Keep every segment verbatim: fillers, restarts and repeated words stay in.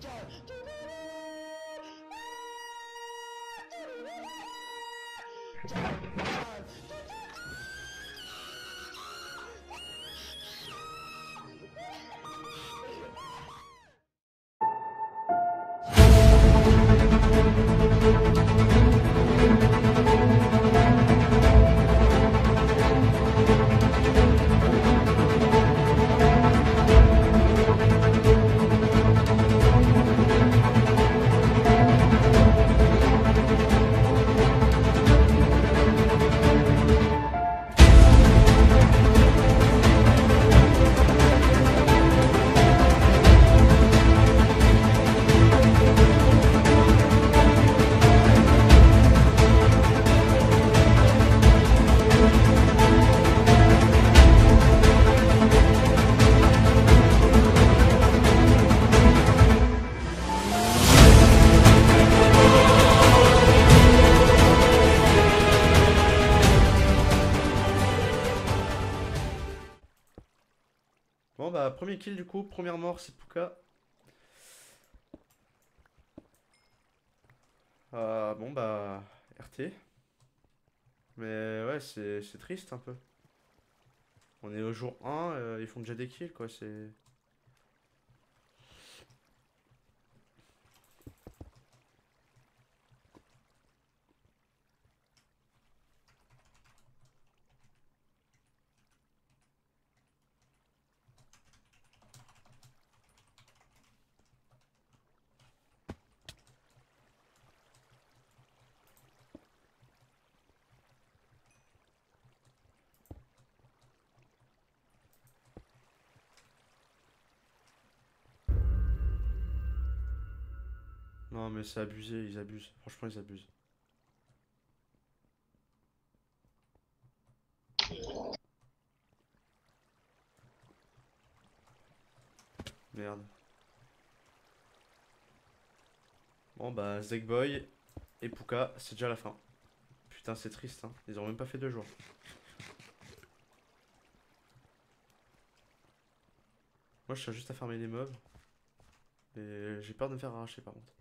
Bon bah premier kill du coup, première mort c'est Puka. Euh, bon bah R T. Mais ouais c'est triste un peu. On est au jour un, euh, ils font déjà des kills quoi, c'est... Non mais c'est abusé, ils abusent. Franchement ils abusent. Merde. Bon bah Zekboy et Puka, c'est déjà la fin. Putain c'est triste hein, ils ont même pas fait deux jours. Moi je cherche juste à farmer les mobs. Et j'ai peur de me faire arracher par contre.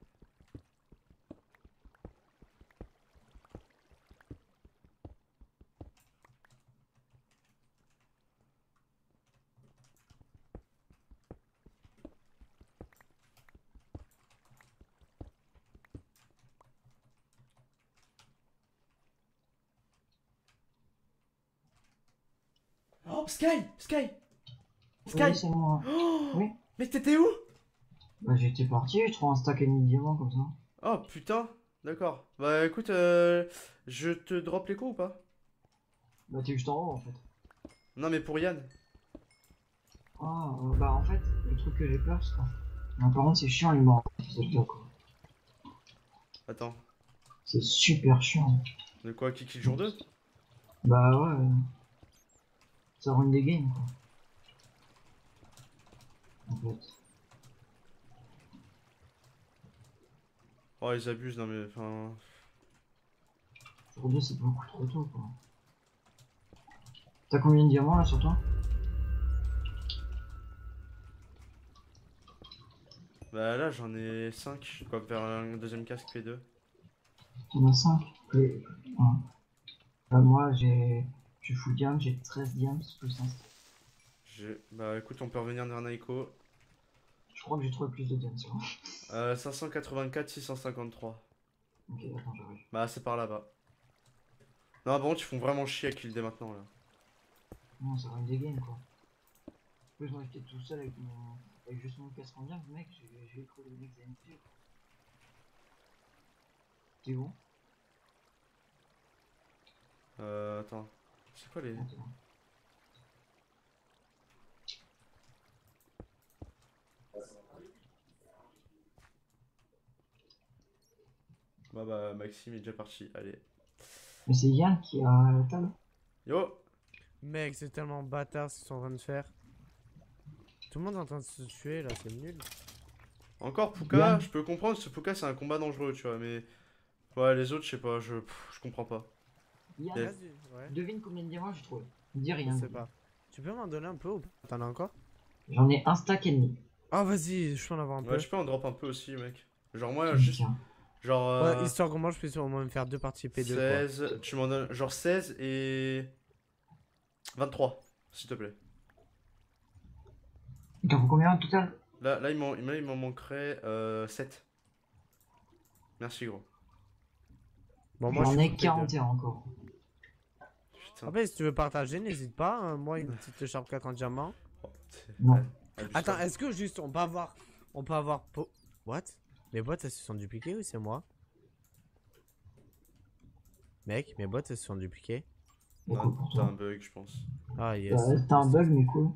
Oh Sky Sky Sky Oui, c'est moi. Oh Oui. mais t'étais où? Bah j'étais parti, je trouve un stack et demi de diamants comme ça. Oh putain, d'accord. Bah écoute, euh, je te drop l'écho ou pas? Bah t'es juste en haut en fait. Non mais pour Yann. Ah, euh, bah en fait, le truc que j'ai peur, c'est que... Non, par contre c'est chiant les morts. C'est le cas, quoi. Attends, C'est super chiant. de quoi, qui kill jour deux? Bah ouais. euh, Ça rend des games quoi. En fait. Oh ils abusent, non mais enfin... Jour deux c'est beaucoup trop tôt quoi. T'as combien de diamants là sur toi? Bah là j'en ai cinq, je dois faire un deuxième casque P deux. T'en as cinq? Oui. Ouais. Bah moi j'ai... Je suis full diam, j'ai treize diams plus un stack. J'ai... Bah écoute, on peut revenir vers Naiko. Je crois que j'ai trouvé plus de diams sur moi. Euh, cinq cent quatre-vingt-quatre, six cent cinquante-trois. Ok, attends, j'arrive. Bah c'est par là-bas. Non bon, ils font vraiment chier à kill dès maintenant là. Non, ça rend des games quoi. En plus moi j'étais tout seul avec mon... Avec juste mon casque en diams, mec, j'ai cru le mec M P. T'es où? Euh, attends. C'est quoi les... Attends. Bah bah Maxime est déjà parti, allez. Mais c'est Yann qui a la table. Yo. Mec, c'est tellement bâtard ce qu'ils sont en train de faire. Tout le monde est en train de se tuer là, c'est nul. Encore Puka, Yann. je peux comprendre, ce Puka c'est un combat dangereux, tu vois, mais... Ouais, les autres, je sais pas, je, pff, je comprends pas. Yann, Et- Vas-y, ouais. devine combien de diamants j'ai trouvé. Dis Je rien. sais pas. Tu peux m'en donner un peu ou pas? T'en as encore? J'en ai un stack et demi. Ah, vas-y, je peux en avoir un peu. Ouais, je peux en drop un peu aussi, mec. Genre, moi, Tiens, juste. tiens. Genre. euh, Ouais, histoire que moi, je puisse au moins me faire deux parties P deux, quoi. seize. Tu m'en donnes. Genre seize et. vingt-trois, s'il te plaît. Il t'en faut combien au total? Là, là il m'en là, il m'en manquerait euh, sept. Merci, gros. Bon, moi, je J'en suis ai full P deux. quarante et un encore. Putain. Après, si tu veux partager, n'hésite pas. hein. Moi, une petite écharpe quatre en diamant. Oh, c'est- Non. ouais, abuse-toi. Attends, est-ce que juste on peut avoir. On peut avoir. Po... What? Mes boîtes, elles se sont dupliquées ou c'est moi? Mec, mes boîtes, elles se sont dupliquées. Beaucoup Non, pour t'as un toi. bug, je pense. Ah, yes. Ouais, t'as un bug, mais cool.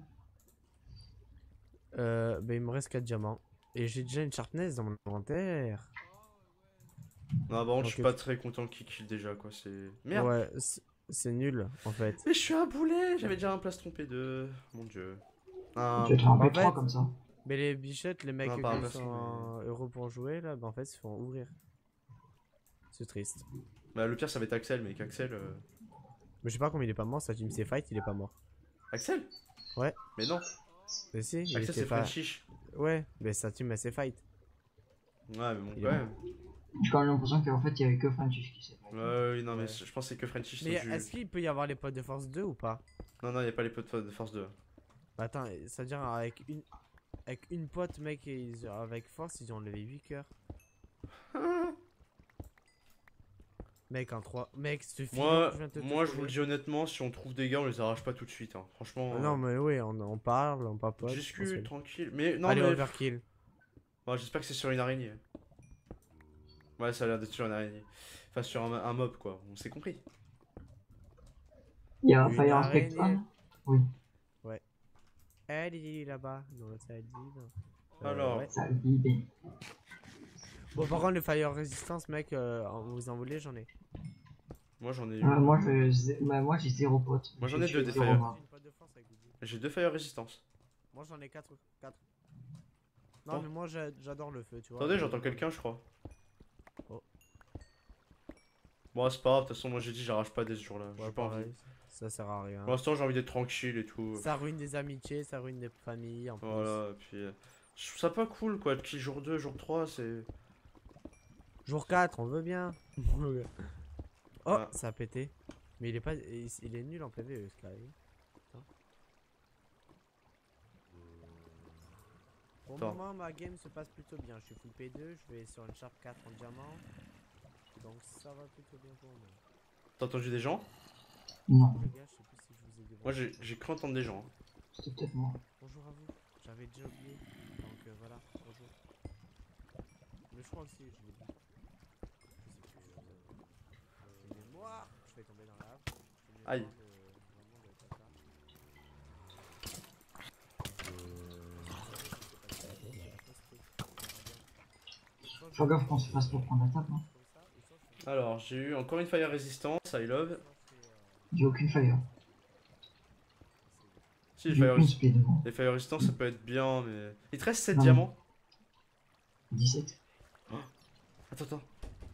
Euh, bah, il me reste quatre diamants. Et j'ai déjà une sharpness dans mon inventaire. Non, par contre, je suis Ok. pas très content qu'il kill déjà, quoi. C'est. Merde! Ouais, c'est- c'est nul en fait. Mais je suis un boulet! J'avais déjà un plastron P deux. Mon dieu. Un. Tu vas te faire un en P trois fait- comme ça. Mais les bichettes, les mecs Non, qui pas un sont plastron, euros pour jouer là, bah en fait, ils se font ouvrir. C'est triste. Bah, le pire, ça va être Axel, mec. Axel. euh, Mais je sais pas comment il est pas mort, sa team s'est fight, il est pas mort. Axel? Ouais. Mais non. Mais si, il Axel, était c'est pas. Frenchish. Ouais, mais sa team elle s'est fight. Ouais, mais bon, Il quand est même. J'ai quand même l'impression qu'en fait, il y avait que Frenchish qui s'est fait. Ouais, oui, non, mais Ouais. je pense que c'est que Frenchish. Mais sont du- est-ce qu'il peut y avoir les potes de force deux ou pas? Non, non, y a pas les potes de force deux. Bah attends, ça veut dire avec une. Avec une pote, mec, et ils- avec force, ils ont levé huit cœurs. Mec, en trois. Mec, ce film. Moi, je viens de te moi je vous trouver. le dis honnêtement, si on trouve des gars, on les arrache pas tout de suite. Hein. Franchement, Ah non, mais oui, on, on parle, on papote. on se discute, fait- tranquille. Mais non, Allez, mais. overkill. Ouais, j'espère que c'est sur une araignée. Ouais, ça a l'air d'être sur une araignée. Enfin, sur un, un mob, quoi. On s'est compris. Il y a Une Fire araignée. Spectrum. Oui, Elle est là-bas, dans le side. Euh, Alors. ouais. ça le dit bien. Bon, par contre, le fire resistance, mec, euh, vous en voulez, j'en ai. Moi, j'en ai. Euh, moi, je- j'ai- bah, moi, j'ai zéro pote. Moi, j'en J'ai ai deux tué des zéro Fire. mort. Une pote de force avec Woody. J'ai deux fire résistance. Moi, j'en ai quatre. quatre. Non, Oh. mais moi, j'a- j'adore le feu, tu vois. Attendez, j'entends quelqu'un, je crois. Oh. Bon, c'est pas grave, de toute façon, moi j'ai dit, j'arrache pas dès ce jour-là. J'ai Ouais, pas envie. pareil, ça sert à rien. Pour l'instant, j'ai envie d'être tranquille et tout. Ça ruine des amitiés, ça ruine des familles en plus. Voilà, et puis. euh, Je trouve ça pas cool, quoi. De kill jour deux, jour trois, c'est. Jour quatre, on veut bien. oh, Ah. ça a pété. Mais il est pas. Il, il est nul en P V E, Sky. Putain. Pour le Attends. moment, ma game se passe plutôt bien. Je suis full P deux, je vais sur une sharp quatre en diamant. Donc ça va plutôt bien pour moi. T'as entendu des gens? Non, Les gars, je sais plus si je vous ai dit. Moi, j'ai j'ai cru entendre des gens. c'était peut-être moi. Bonjour à vous. J'avais déjà oublié. Donc euh, voilà, bonjour. Mais je crois que si, je l'ai dit. Je sais plus. euh, J'ai une mémoire. Je vais tomber dans la lave. J'ai une mémoire Aïe. de- vraiment de caca. Fais gaffe qu'on se fasse pas prendre la table. Hein. Alors, j'ai eu encore une fire résistance, I love. J'ai aucune fire. Si, les J'ai fire, aucune speed. moi. les fire résistance, ça peut être bien, mais. Il te reste sept Non. diamants? dix-sept. Attends, attends.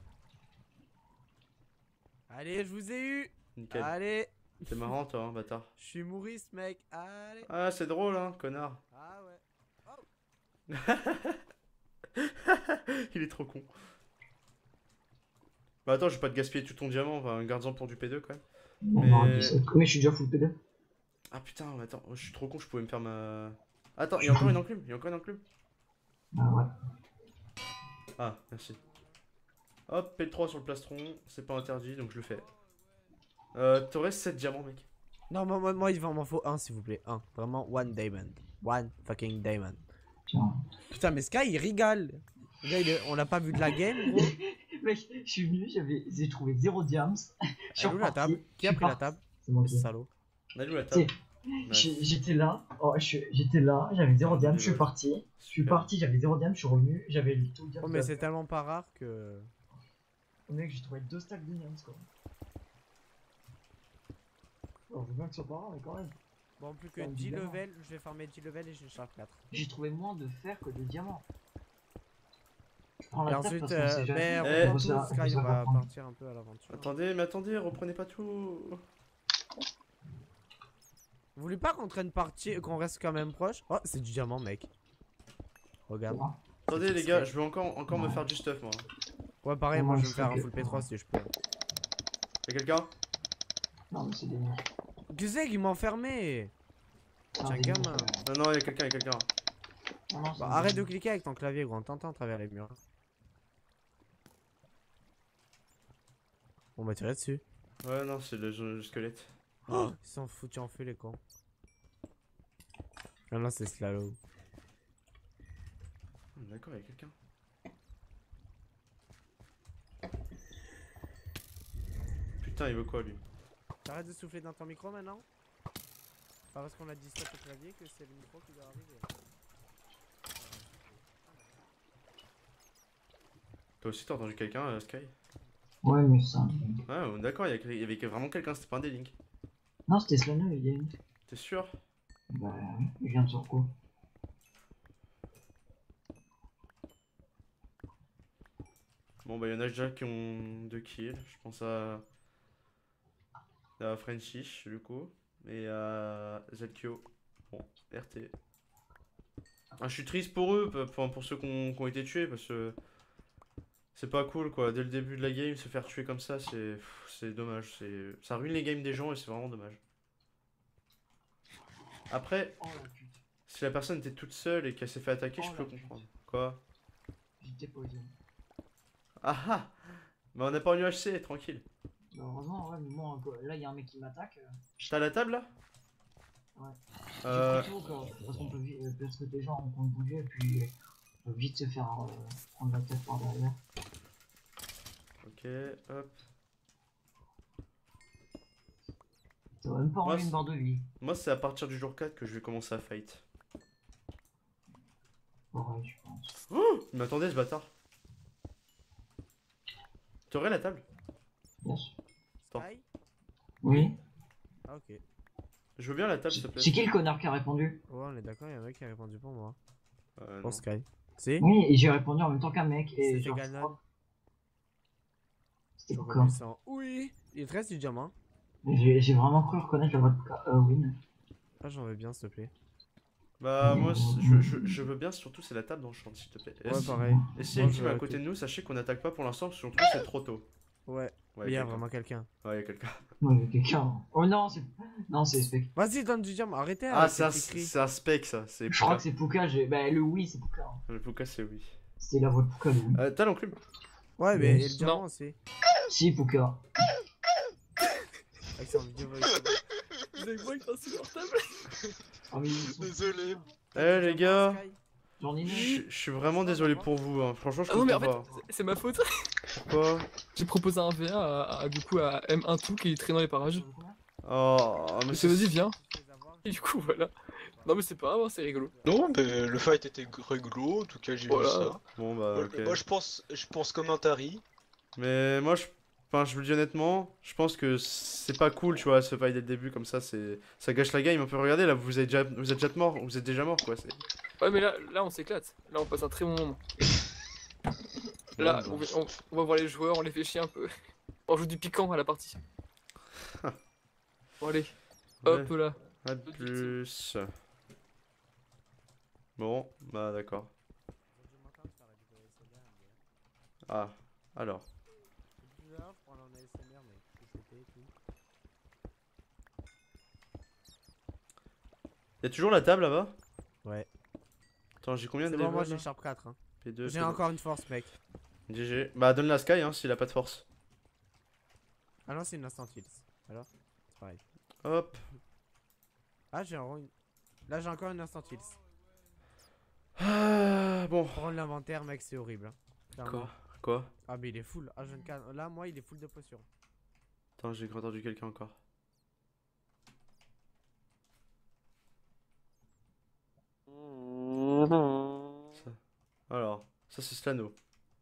Allez, je vous ai eu. Nickel. Allez, T'es marrant, toi, hein, bâtard. je suis mouriste, mec. Allez. Ah, c'est drôle, hein, connard. Ah ouais. Il est trop con. Bah, attends, je vais pas te gaspiller tout ton diamant, enfin, garde-en pour du P deux quand même. On Mais- aura dix-sept. Mais je suis déjà full P deux. Ah putain, mais attends, oh, je suis trop con, je pouvais me faire ma. Attends, il y a encore une enclume, il y a encore une enclume. Ah ouais. Ah, merci. Hop, P trois sur le plastron, c'est pas interdit, donc je le fais. Euh, t'aurais sept diamants, mec. Non, moi, moi, moi il m'en faut un, s'il vous plaît. Un. Vraiment, one diamond. One fucking diamond. Tiens. Putain, mais Sky, il rigole. Le gars, il est- on l'a pas vu de la game, gros. Mec, je suis venu, j'avais, j'ai trouvé zéro diams. Je suis Elle est où la reparti, table? Qui je a suis pris la parti. table? C'est moi qui. Salaud. On a où la Tu sais, table? j'ai- j'étais là, oh, je suis- j'étais là, j'avais zéro diams, je suis parti. Je suis Super. parti, j'avais zéro diams, je suis revenu, j'avais le tout diams. Oh, mais c'est tellement pas rare que. Oh, mec, j'ai trouvé deux stacks de diams quoi. Oh, je veux bien que ce soit pas rare, mais quand même. Bon, plus que Ouais, dix évidemment. levels, je vais farmer dix levels et je charge quatre. J'ai trouvé moins de fer que de diamants. Je prends Et la table ensuite, parce qu'on sait euh, jamais. mais Eh. on On tous, sait- on Sky, sait on va reprendre. partir un peu à l'aventure. Attendez, mais attendez, reprenez pas tout. Vous voulez pas qu'on traîne partie, qu'on reste quand même proche? Oh, c'est du diamant, mec. Regarde. Ça va. Attendez les gars, je veux encore, encore me faire du stuff moi. Ouais, pareil, Ouais, moi moi, je vais me je faire un sais que- full P trois si je peux. Y'a quelqu'un? Non, mais c'est des murs. Qu'est-ce que c'est qui m'a enfermé? Non, Tiens, des gamin. murs. Non, non, y'a quelqu'un, y'a quelqu'un. Non, non, c'est Bah, des arrête de murs. cliquer avec ton clavier, gros. On t'entend à travers les murs. On m'a tiré dessus. Ouais, non, c'est le, le squelette. Oh, ils s'en foutent en feu les cons. Ah non, c'est Slalo. D'accord, y'a quelqu'un. Putain, il veut quoi lui? T'arrêtes de souffler dans ton micro maintenant? Pas parce qu'on a dit stop au clavier que c'est le micro qui doit arriver. Toi aussi t'as entendu quelqu'un, euh, Sky? Ouais, mais ça. Ouais, d'accord, il y, y avait vraiment quelqu'un, c'était pas un des links. Non, c'était Slano, il y a une. T'es sûr? Bah, il vient de sur quoi? Bon bah y'en a déjà qui ont deux kills, je pense à... à Frenchish du coup, et à Zelkio. Bon, R T. Ah, je suis triste pour eux, pour, pour ceux qui ont, qui ont été tués, parce que... C'est pas cool quoi, dès le début de la game, se faire tuer comme ça, c'est c'est dommage. c'est Ça ruine les games des gens et c'est vraiment dommage. Après, Oh la pute. si la personne était toute seule et qu'elle s'est fait attaquer, je Oh peux la pute. comprendre. Quoi? J'étais poison. Ah ah! Mais on n'a pas en U H C, tranquille. Bah, heureusement, ouais, mais moi, un peu- là, il y a un mec qui m'attaque. euh, T'es à la table là? Ouais. Euh... J'ai pris tout, quoi, parce qu'on peut vite, euh, parce que les gens vont bouger, et puis euh, on peut vite se faire euh, prendre la tête par derrière. Ok, hop. Ça va même pas Moi, enlever une c'est- barre de vie. Moi, c'est à partir du jour quatre que je vais commencer à fight. Pareil, je pense. Oh! Il m'attendait ce bâtard. T'aurais la table? Yes. Attends. Sky? Oui. Ah, ok. Ouais, Je veux bien la table, s'il te plaît. C'est qui le connard qui a répondu? on est d'accord, il y a un mec qui a répondu pour moi. Euh, non. Pour Sky. Si? Oui, et j'ai répondu en même temps qu'un mec. Et C'était genre, je Ganon. crois- C'était J'aurais quoi? vu ça en- Oui! Il te reste du diamant. J'ai j'ai vraiment cru reconnaître la voix de Ka- euh, Win. Ah, j'en veux bien, s'il te plaît. Bah, moi, c- je, je, je veux bien, surtout, c'est la table dans le champ, s'il te plaît. Et Ouais, si- pareil. Et s'il y a Moi, une je team veux à la côté clé. de nous, sachez qu'on n'attaque pas pour l'instant, parce que surtout, c'est trop tôt. Ouais. Ouais, Il y a quelqu'un. vraiment quelqu'un. Ouais, y a quelqu'un. Ouais, il y a quelqu'un. Oh non, c'est. Non, c'est Spec. Vas-y, donne du diamant. Arrêtez Ah, avec c'est un, ces petits cris. c'est un spec, ça. C'est Je crois Puka. que c'est Puka. j'ai- Bah, le oui, c'est Puka. hein. Le Puka, c'est oui. C'était la voix de Puka, le oui. Euh, t'as l'enclume? Ouais, mais Non. et le diamant aussi. Si, Puka. Avec son vidéo voice. Vous avez moi qui est insupportable. Ah, mais ils sont- Désolé. Eh, les gars. J'en ai Je mis. je suis vraiment désolé pour vous, hein. Franchement, je Ah non mais en comprends fait pas. c'est- c'est ma faute. Pourquoi? J'ai proposé un V un à, à- du coup à M un tout qui est très dans les parages. Oh, mais Je c'est... fais vas-y viens. Et du coup voilà. Non mais c'est pas grave, hein, c'est rigolo. Non, mais le fight était rigolo, en tout cas j'ai Voilà. vu ça. Bon, bah, Moi, ok. moi, je pense je pense comme un Tari. Mais moi, je... Enfin, je vous le dis honnêtement, je pense que c'est pas cool, tu vois, ce fight dès le début, comme ça, c'est... Ça gâche la game. On peut regarder, là, vous êtes déjà, vous êtes déjà mort, vous êtes déjà mort, quoi. c'est- Ouais mais là, là on s'éclate. Là on passe un très bon moment. Là Bon, on, bah. va- on- on va voir les joueurs, on les fait chier un peu. On joue du piquant à la partie. Bon allez, hop Ouais, là. pas de plus. Bon, bah, d'accord. Ah, alors. Y'a toujours la table là-bas? Ouais. Attends, j'ai combien de C'est bon, moi levels, j'ai là Sharp quatre. Hein. P deux, J'ai P deux. encore une force, mec. G G. Bah, donne la Sky, hein, s'il a pas de force. Ah non, c'est une instant kills. Alors, c'est pareil. Hop. Ah, j'ai encore une. Là, j'ai encore une instant kills. Ah, bon. Prendre l'inventaire, mec, c'est horrible. Hein. Clairement. Quoi? Quoi? Ah, mais il est full. Ah, je ne calme. Là, moi, il est full de potions. Attends, j'ai entendu quelqu'un encore. Ça. Alors, ça c'est Slano.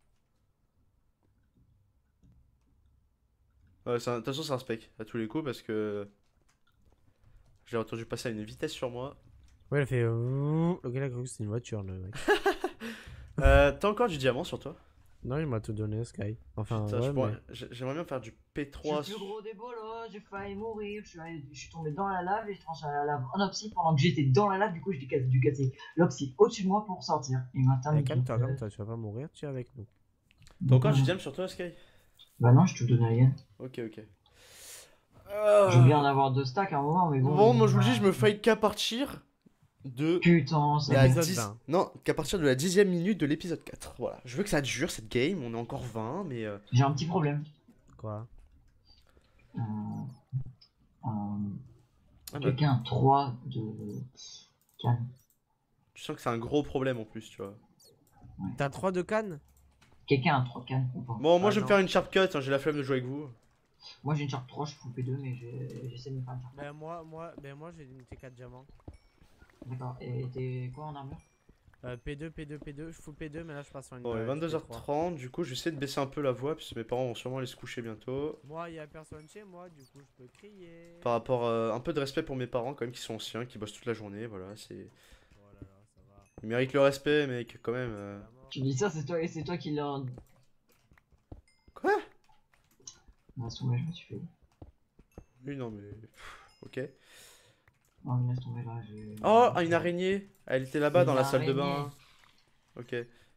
Ouais, c'est un- de toute façon, c'est un spec à tous les coups parce que j'ai entendu passer à une vitesse sur moi. Ouais, il a fait. ouh. Le gars, il a cru que c'était une voiture, le mec. Euh, t'as encore du diamant sur toi? Non, il m'a tout donné, Sky. Enfin, Putain, ouais, je pourrais- mais... j'ai- j'aimerais bien faire du P Je trois. suis le plus gros des bolos, j'ai failli mourir, je suis, allé- je suis tombé dans la lave et je transformé la lave en oxy pendant que j'étais dans la lave, du coup j'ai dû casser, dû casser l'oxy au-dessus de moi pour sortir. Et maintenant, Eh, calme-toi, calme-toi, tu vas pas mourir, tu es avec nous. T'as encore du diam sur toi, Sky? Bah non, je te donne rien. Ok, ok. Je viens en avoir deux stacks à un moment, mais bon. Bon, moi je vous le bah, dis, je me fight qu'à partir de Putain, ça la Épisode dix... vingt. Non, qu'à partir de la dixième minute de l'épisode quatre. Voilà. Je veux que ça dure cette game, on est encore vingt, mais... euh, J'ai un petit problème. Quoi? Euh, euh, ah bah, Quelqu'un a trois de canne. tu sens que c'est un gros problème en plus, tu vois. T'as trois de cannes? Quelqu'un a trois cannes ou pas? Bon, moi Ah je vais me non. faire une sharp cut, hein, j'ai la flemme de jouer avec vous. Moi j'ai une charte trois, je fous P deux, mais j'ai- j'essaie de me faire une charte. Ben moi, moi, ben moi j'ai une T quatre diamants. D'accord, et t'es quoi en armure? Euh, P deux, P deux, P deux, je fous P deux, mais là je passe en une. Bon, il est euh, vingt-deux heures P trois. trente, du coup j'essaie de baisser un peu la voix, puisque mes parents vont sûrement aller se coucher bientôt. Moi, y a personne chez moi, du coup je peux crier. Par rapport à un peu de respect pour mes parents quand même, qui sont anciens, qui bossent toute la journée, voilà, c'est... Oh là là, ça va. Ils méritent le respect, mec, quand même. euh. Vraiment. Tu dis ça, c'est toi, et c'est toi qui l'as. Quoi? Ah, soumet, je me suis fait. Oui, non, mais... pff, ok. Non, mais laisse tomber là, j'ai. Oh, ah, une araignée. Elle était là-bas dans Une la salle de araignée. bain. Ok.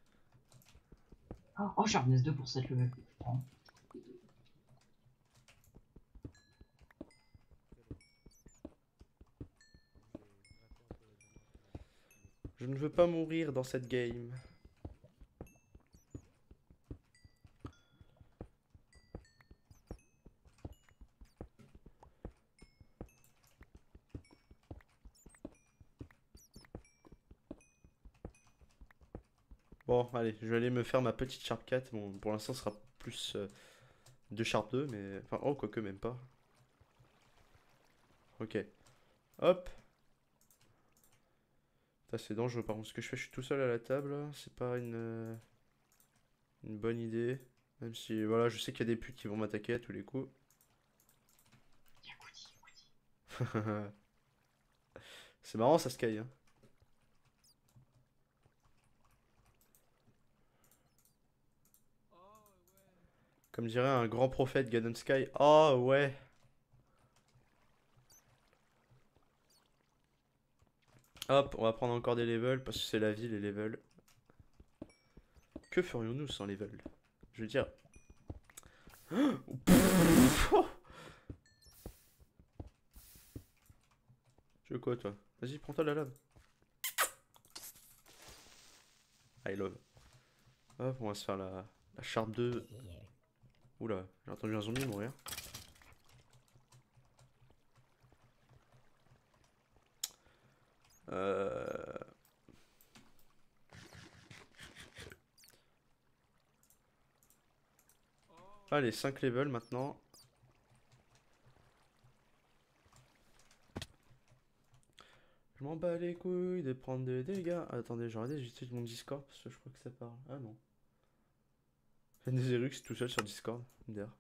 Oh, oh, Sharpness deux pour sept level. Oh. Je ne veux pas mourir dans cette game. Bon, allez, je vais aller me faire ma petite Sharp quatre. Bon, pour l'instant, ce sera plus euh, de Sharp deux, mais... Enfin, oh, quoique même pas. Ok. Hop. Ça, c'est dangereux. Par contre, ce que je fais, je suis tout seul à la table. C'est pas une... euh, une bonne idée. Même si, voilà, je sais qu'il y a des putes qui vont m'attaquer à tous les coups. Yakouti, yakouti. C'est marrant, ça, Sky, hein. Comme dirait un grand prophète, Ganon Sky. Oh, ouais. Hop, on va prendre encore des levels, parce que c'est la vie, les levels. Que ferions-nous sans level? Je veux dire... Oh, tu veux quoi, toi? Vas-y, prends-toi la lave. I love. Hop, on va se faire la, la Sharp deux. Oula, j'ai entendu un zombie mourir. Euh... Allez, cinq levels maintenant. Je m'en bats les couilles de prendre des dégâts. Ah, attendez, j'ai regardé juste mon Discord parce que je crois que ça parle. Ah non. Nezerux tout seul sur Discord. D'ailleurs.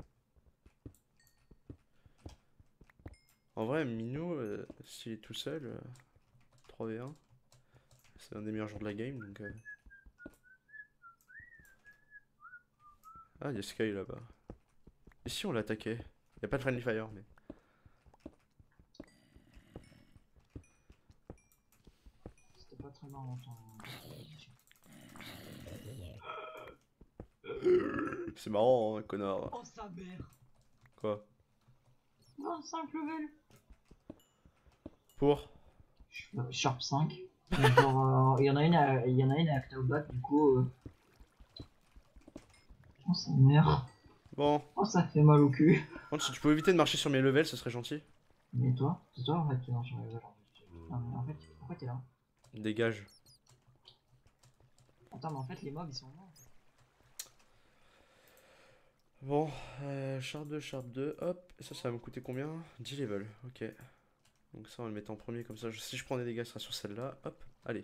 En vrai, Minou, euh, s'il est tout seul, euh, trois v un, c'est un des meilleurs joueurs de la game donc. Euh... Ah, il y a Sky là-bas. Et si on l'attaquait? Il n'y a pas de Friendly Fire, mais. C'était pas très marrant ton. C'est marrant, hein, connard. Oh, sa mère! Quoi? Non, cinq level! Pour? Sharp cinq. Mais genre, euh, il y en a une à, il y en a une à Octobat, du coup. Euh... Oh, sa mère! Bon. Oh, ça fait mal au cul! Par contre, si tu peux éviter de marcher sur mes levels, ce serait gentil. Mais toi? C'est toi en fait qui est dans sur les level. Non, mais en fait, pourquoi t'es là? Dégage. Attends, mais en fait, les mobs ils sont là. Bon, euh, Sharp deux, Sharp deux, hop. Et ça, ça va me coûter combien? dix levels, ok. Donc ça, on va le mettre en premier, comme ça, je- si je prends des dégâts, ce sera sur celle-là. Hop, allez.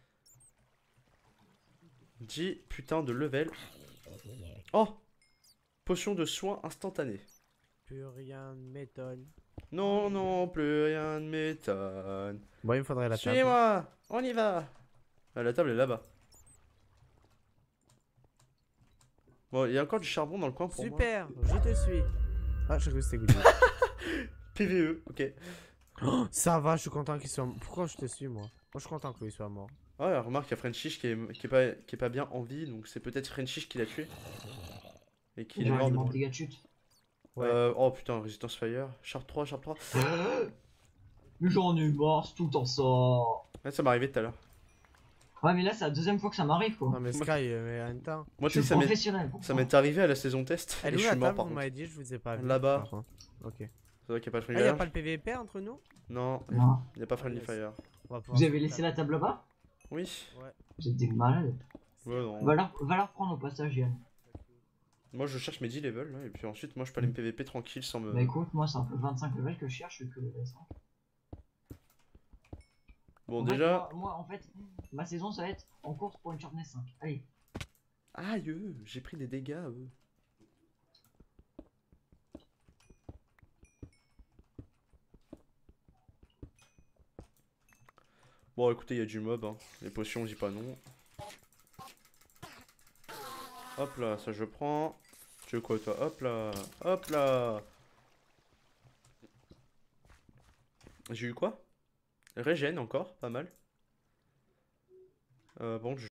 dix putain de level. Oh! Potion de soin instantané. Plus rien ne m'étonne. Non, non, plus rien ne m'étonne. Bon, il me faudrait la table. Suivez-moi, on y va. Ah, la table est là-bas. Bon, il y a encore du charbon dans le coin pour moi. Super, je te suis. Ah, je cru que c'était Goody. P V E, ok. Oh, ça va, je suis content qu'il soit. Pourquoi je te suis, moi? Moi, je suis content qu'il soit mort. Ouais, remarque, il y a Frenchish qui est, qui, est pas, qui est pas bien en vie, donc c'est peut-être Frenchish qui l'a tué. Et qui est J'ai un mort élément devant de lui. dégâts de chute. Ouais. Euh, oh putain, Resistance Fire. Sharp trois, Sharp trois. Mais j'en ai marre, c'est tout le temps ça. Ouais, ça m'est arrivé tout à l'heure. Ouais, mais là, c'est la deuxième fois que ça m'arrive, quoi. Non, mais Sky, euh, mais en même temps. Moi, Je tu suis sais, ça m'est- professionnel. pour ça m'est arrivé à la saison test. Elle Et est je où suis la mort table? par Vous contre. m'avez dit, je vous ai pas vu. Là-bas. par contre. Ok. C'est vrai qu'il n'y a pas de Ah, Friendly y'a Fire. pas le P V P entre nous? Non, Non. il n'y a pas Friendly yes. Fire. On va pouvoir Vous se avez laissé taper. la table là-bas? Oui. Ouais. Vous êtes des malades. Ouais, non. Va la, va la reprendre au passage, Yann. Moi, je cherche mes dix levels, là, et puis ensuite, moi, je peux aller me P V P tranquille sans me. Bah écoute, moi, c'est un peu vingt-cinq levels que je cherche que level cinq. Bon, En fait, déjà. moi, moi, en fait, ma saison, ça va être en course pour une sharpness cinq. Allez. Aïe, euh, j'ai pris des dégâts. euh. Bon, écoutez, il y a du mob. Hein. Les potions, on dit pas non. Hop là, ça je prends. Tu veux quoi, toi? Hop là. Hop là. J'ai eu quoi? Régène encore, pas mal. Euh, bon, je